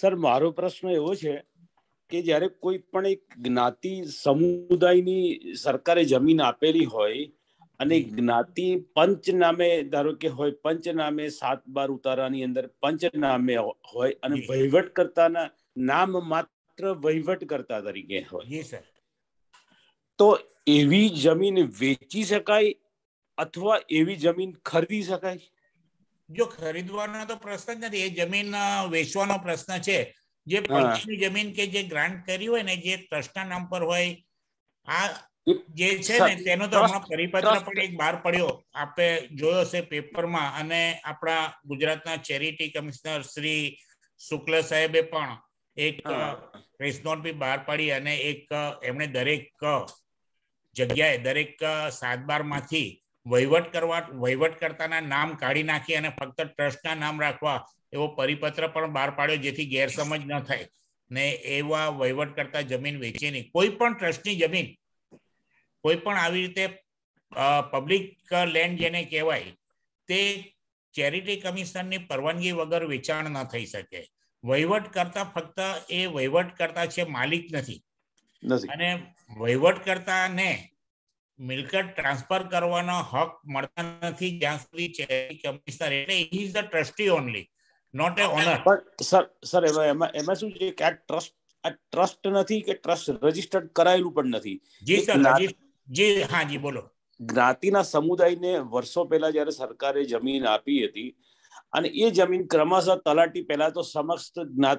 Sir મારો પ્રશ્ન એવો છે કે જ્યારે કોઈ પણ એક જ્ઞાતિ સમુદાયની સરકારે જમીન આપેલી હોય અને જ્ઞાતિ પંચ નામે ધારો કે હોય, પંચ નામે 7/12 ઉતારાની અંદર પંચ નામે હોય અને વહીવટકર્તાના નામ માત્ર વહીવટકર્તા તરીકે હોય, જી સર, તો એવી જમીન વેચી શકાય અથવા એવી જમીન ખરીદી શકાય? જો ખરીદવાનો તો પ્રશ્ન જ નથી, એ જમીન વેચવાનો પ્રશ્ન છે. જે પંચની જમીન કે જે ગ્રાન્ટ કરી હોય ને, જે ટ્રસ્ટના નામ પર હોય, આ જે છે ને તેનો તો હમણાં પરિપત્ર પણ એક બહાર પડ્યો, આપે જોયો હશે પેપરમાં, અને આપણા ગુજરાતના ચેરિટી કમિશનર શ્રી શુક્લ સાહેબે પણ એક પ્રેસ નોટ બી બહાર પાડી, અને એક એમણે દરેક જગ્યાએ દરેક 7/12 માંથી વહીવટકર્તાના નામ કાઢી નાખી અને ફક્ત ટ્રસ્ટના નામ રાખવા એવો પરિપત્ર પણ બહાર પાડ્યો, જેથી ગેરસમજ ન થાય ને એવા વહીવટકર્તા જમીન વેચે નહીં. કોઈ પણ ટ્રસ્ટની જમીન, કોઈ પણ આવી રીતે પબ્લિક લેન્ડ જેને કહેવાય, તે ચેરિટી કમિશનની પરવાનગી વગર વેચાણ ન થઈ શકે. વહીવટકર્તા ફક્ત એ વહીવટકર્તા છે, માલિક નથી. અને વહીવટકર્તાને મિલકત ટ્રાન્સફર કરવાનો હક મળતા નથી જ્યાં સુધી ચેરિટી કમિશનર, એટલે he is the trustee only, not a owner. પણ સર એમાં શું છે કે આ ટ્રસ્ટ નથી કે ટ્રસ્ટ રજીસ્ટર્ડ કરાયેલું પણ નથી. જી સર, જી હા, જી બોલો. જ્ઞાતિના સમુદાયને વર્ષો પહેલા જ્યારે સરકારે જમીન આપી હતી અને એ જમીન ક્રમશઃ તલાટી, પહેલા તો સમસ્ત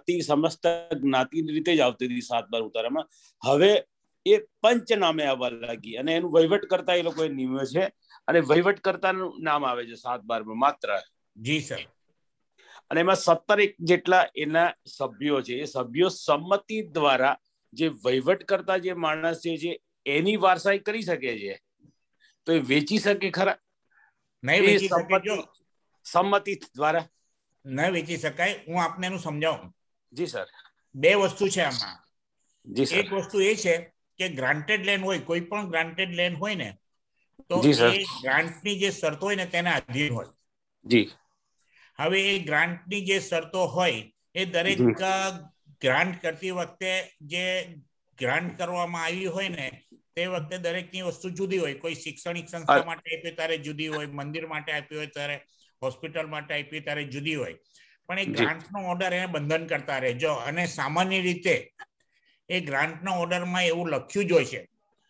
જ્ઞાતિ રીતે જ આવતી હતી 7/12 ઉતારામાં, હવે એ પંચ નામે આવવા લાગી અને એનું વહીવટકર્તા એ લોકોએ નિમ્યો છે અને વહીવટકર્તાનું નામ આવે છે 7/12 માત્ર. જી સર. અને એમાં 17 જેટલા એના સભ્યો છે. એ સભ્યો સંમતિ દ્વારા જે વહીવટકર્તા જે માણસ છે એની વારસાઈ કરી શકે છે, તો એ વેચી શકે ખરા? નહીં વેચી શકે. જો સંમતિ દ્વારા ન વેચી શકાય. હું આપને એનું સમજાવું. જી સર. બે વસ્તુ છે આમાં. જી સર. એક વસ્તુ એ છે કે ગ્રાન્ટેડ લેન્ડ હોય, કોઈ પણ ગ્રાન્ટેડ લેન્ડ હોય ને, તો એ ગ્રાન્ટની જે શરતો હોય ને તેને આધીન હોય. જી. હવે એ ગ્રાન્ટની જે શરતો હોય એ દરેક ગ્રાન્ટ કરતી વખતે જે ગ્રાન્ટ કરવામાં આવી હોય ને તે વખતે દરેકની વસ્તુ જુદી હોય. કોઈ શૈક્ષણિક સંસ્થા માટે આપ્યો ત્યારે જુદી હોય, મંદિર માટે આપ્યો હોય ત્યારે, હોસ્પિટલ માટે આપી ત્યારે જુદી હોય. પણ એ ગ્રાન્ટનો ઓર્ડર એને બંધન કરતા રહેજો. અને સામાન્ય રીતે એ ગ્રાન્ટના ઓર્ડરમાં એવું લખ્યું જ હોય છે,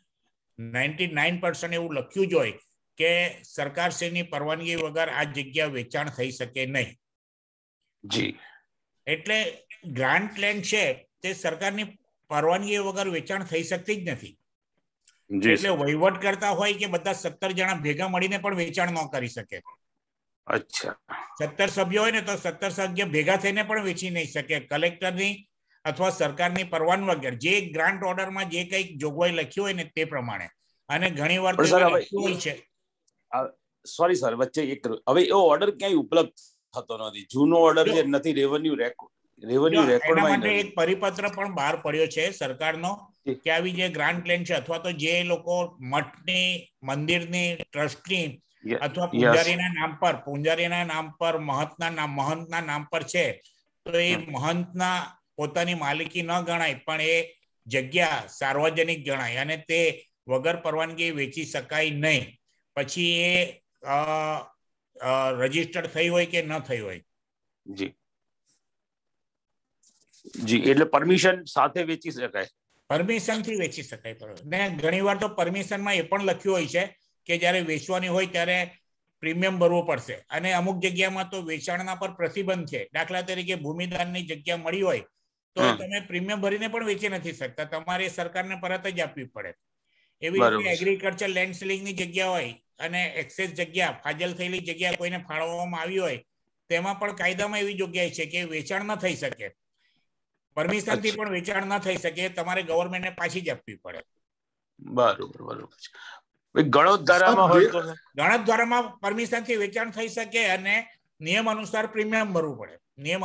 99% એવું લખ્યું જ હોય કે સરકારશ્રીની પરવાનગી વગર આ જગ્યા વેચાણ થઈ શકે નહીં. જી. એટલે ગ્રાન્ટ લેન્ડ છે તે સરકારની પરવાનગી વગર વેચાણ થઈ શકતી જ નથી. એટલે વહીવટ કરતા હોય કે બધા 17 જણા ભેગા મળીને પણ વેચાણ ન કરી શકે. અચ્છા. 17 સભ્યો હોય ને તો 17 સભ્ય ભેગા થઈને પણ વેચી નહીં શકે, કલેક્ટરની અથવા સરકારની પરવાનગી વગર, જે ગ્રાન્ટ ઓર્ડરમાં જે કંઈક જોગવાઈ લખી હોય ને તે પ્રમાણે. અને ઘણી વાર તો લખ્યું હોય છે. સોરી સર, વચ્ચે એક, હવે એવો ઓર્ડર ક્યાંય ઉપલબ્ધ થતો નથી. જૂનો ઓર્ડર જે નથી, રેવન્યુ રેકોર્ડમાં માટે એક પરિપત્ર પણ બહાર પડ્યો છે સરકારનો કે આવી જે ગ્રાન્ટ લેન્ડ છે અથવા તો જે લોકો મઠની, મંદિરની, ટ્રસ્ટની અથવા પૂંજારીના નામ પર મહંતના નામ પર છે, તો એ મહંતના પોતાની માલિકી ન ગણાય, પણ એ જગ્યા સાર્વજનિક ગણાય અને તે વગર પરવાનગી વેચી શકાય નહીં. પછી એ રજીસ્ટર્ડ થઈ હોય કે ન થઈ હોય. જી જી. એટલે પરમિશન સાથે વેચી શકાય, પરમિશન થી વેચી શકાય. ને ઘણી વાર તો પરમિશનમાં એ પણ લખ્યું હોય છે કે જ્યારે વેચવાની હોય ત્યારે પ્રીમિયમ ભરવું પડશે. અને અમુક જગ્યામાં તો વેચાણના પર પ્રતિબંધ છે. દાખલા તરીકે ભૂમિદાનની જગ્યા મળી હોય તો તમે પ્રીમિયમ ભરીને પણ વેચી નથી શકતા, તમારે સરકારને પરત જ આપવી પડે. એવી રીતે એગ્રીકલ્ચર લેન્ડ સીલિંગની જગ્યા હોય અને એક્સેસ જગ્યા, ફાજલ થયેલી જગ્યા કોઈને ફાળવવામાં આવી હોય, તેમાં પણ કાયદામાં એવી જોગવાઈ છે કે વેચાણ ન થઈ શકે, પરમિશન થી પણ વેચાણ ન થઈ શકે, તમારે ગવર્મેન્ટને પાછી જ આપવી પડે. બરોબર. ગણોત ધારામાં હોય તો ગણોત ધારામાં પરમિશન થી વેચાણ થઈ શકે અને નિયમ અનુસાર પ્રીમિયમ ભરવું પડે.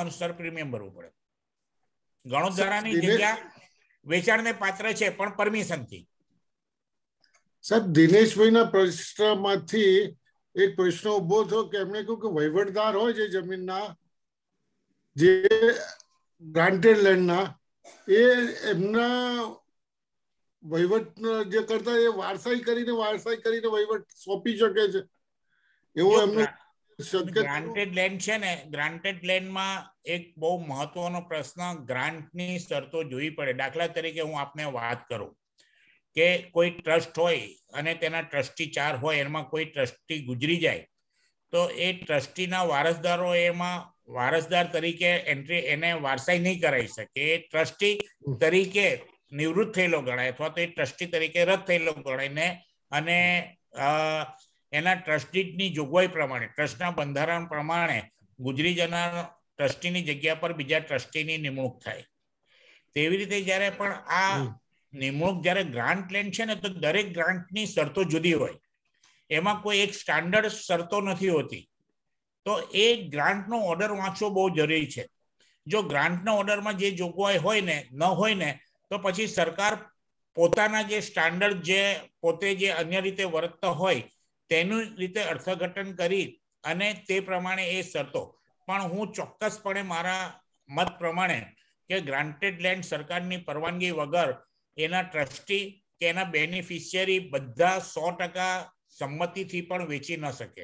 ગણોત ધારાની જગ્યા વેચાણને પાત્ર છે પણ પરમિશન થી. સાહેબ, દિનેશભાઈના પ્રશ્નમાંથી એક પ્રશ્ન ઉભો થયો કે એમણે કહ્યું કે વહીવટદાર હોય છે જમીનના, જે ગ્રાન્ટેડ લેન્ડના એ એમના વહીવટ જે કરતા એ વારસાઈ કરીને વહીવટ સોંપી શકે છે એવું એમનું ગ્રાન્ટેડ લેન્ડ છે ને, ગ્રાન્ટેડ લેન્ડમાં એક બહુ મહત્વનો પ્રશ્ન ગ્રાન્ટની શરતો જોવી પડે. દાખલા તરીકે હું આપને વાત કરું કે કોઈ ટ્રસ્ટ હોય અને તેના ટ્રસ્ટી 4 હોય, એમાં કોઈ ટ્રસ્ટી ગુજરી જાય તો એ ટ્રસ્ટીના વારસદારો એમાં વારસદાર તરીકે એન્ટ્રી એને વારસાઈ નહીં કરાવી શકે. એ ટ્રસ્ટી તરીકે નિવૃત્ત થયેલો ગણાય અથવા તો એ ટ્રસ્ટી તરીકે રદ થયેલો ગણાય ને અને એના ટ્રસ્ટીની જોગવાઈ પ્રમાણે, ટ્રસ્ટના બંધારણ પ્રમાણે ગુજરી જનાર ટ્રસ્ટીની જગ્યા પર બીજા ટ્રસ્ટીની નિમણૂક થાય. તેવી રીતે જ્યારે પણ આ નિમણૂક જ્યારે ગ્રાન્ટ લેન્ડ છે ને, તો દરેક ગ્રાન્ટની શરતો જુદી હોય, એમાં કોઈ એક સ્ટાન્ડર્ડ શરતો નથી હોતી. તો એ ગ્રાન્ટનો ઓર્ડર વાંચવો બહુ જરૂરી છે. જો ગ્રાન્ટના ઓર્ડરમાં જે જોગવાઈ હોય ને ન હોય ને, તો પછી સરકાર પોતાના જે સ્ટાન્ડર્ડ જે પોતે જે અન્ય રીતે વર્તતા હોય તેનું રીતે અર્થઘટન કરી અને તે પ્રમાણે એ શરતો. પણ હું ચોક્કસપણે મારા મત પ્રમાણે કે ગ્રાન્ટેડ લેન્ડ સરકારની પરવાનગી વગર એના ટ્રસ્ટી કે એના બેનિફિશિયરી બધા 100% સંમતિથી પણ વેચી ન શકે.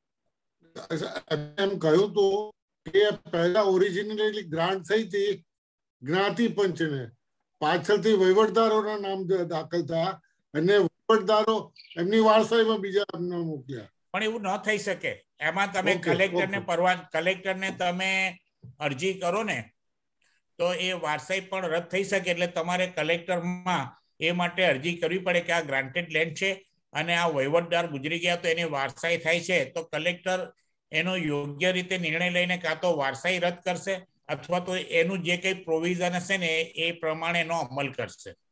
એમ કહ્યું તો કે પહેલા ઓરિજિનલી ગ્રાન્ટ થઈ હતી જ્ઞાતિ પંચને, પાછળથી વહીવટદારોના નામ દાખલ થયા અને વહીવટદારો એમની વારસાઈમાં બીજા નામને મોકલ્યા. પણ એવું ન થઈ શકે. એમાં તમે કલેક્ટરને તમે અરજી કરો ને તો એ વારસાઈ પણ રદ થઈ શકે. એટલે તમારે કલેક્ટરમાં એ માટે અરજી કરવી પડે કે આ ગ્રાન્ટેડ લેન્ડ છે અને આ વહીવટદાર ગુજરી ગયા તો એની વારસાઈ થાય છે, તો કલેક્ટર એનો યોગ્ય રીતે નિર્ણય લઈને કાં તો વારસાઈ રદ કરશે અથવા તો એનું જે કંઈ પ્રોવિઝન હશે ને એ પ્રમાણે એનો અમલ કરશે.